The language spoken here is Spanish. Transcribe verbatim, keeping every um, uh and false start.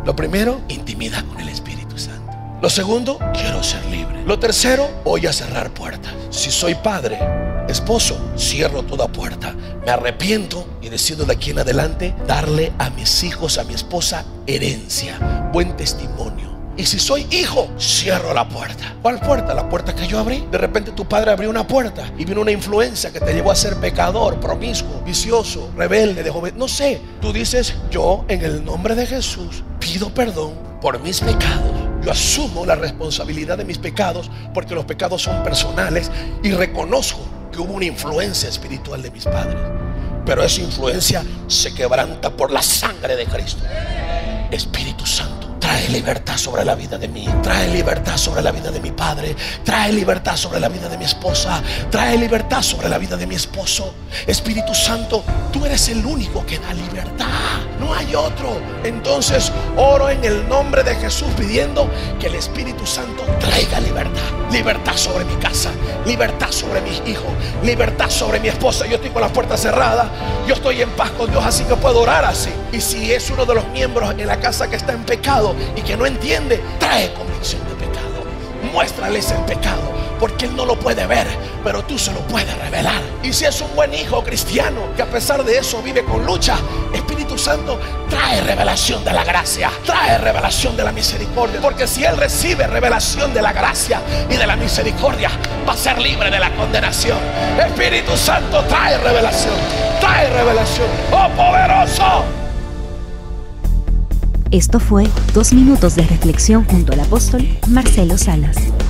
Lo primero, intimidad con el Espíritu Santo. Lo segundo, quiero ser libre. Lo tercero, voy a cerrar puertas. Si soy padre, esposo, cierro toda puerta. Me arrepiento y decido de aquí en adelante darle a mis hijos, a mi esposa, herencia, buen testimonio. Y si soy hijo, cierro la puerta. ¿Cuál puerta? La puerta que yo abrí. De repente tu padre abrió una puerta y vino una influencia que te llevó a ser pecador, promiscuo, vicioso, rebelde, de joven. No sé. Tú dices, yo en el nombre de Jesús pido perdón por mis pecados. Yo asumo la responsabilidad de mis pecados porque los pecados son personales y reconozco que hubo una influencia espiritual de mis padres. Pero esa influencia se quebranta por la sangre de Cristo. Espíritu Santo, trae libertad sobre la vida de mí. Trae libertad sobre la vida de mi padre. Trae libertad sobre la vida de mi esposa. Trae libertad sobre la vida de mi esposo. Espíritu Santo, tú eres el único que da libertad. No hay otro. Entonces oro en el nombre de Jesús pidiendo que el Espíritu Santo traiga libertad. Libertad sobre mi casa. Libertad sobre mis hijos. Libertad sobre mi esposa. Yo estoy con la puerta cerrada. Yo estoy en paz con Dios, así que puedo orar así. Y si es uno de los miembros en la casa que está en pecado y que no entiende, trae convicción de pecado. Muéstrales el pecado, porque él no lo puede ver, pero tú se lo puedes revelar. Y si es un buen hijo cristiano que a pesar de eso vive con lucha, Espíritu Santo, trae revelación de la gracia, trae revelación de la misericordia, porque si él recibe revelación de la gracia y de la misericordia, va a ser libre de la condenación. Espíritu Santo, trae revelación, trae revelación. ¡Oh, poderoso! Esto fue Dos Minutos de Reflexión junto al apóstol Marcelo Salas.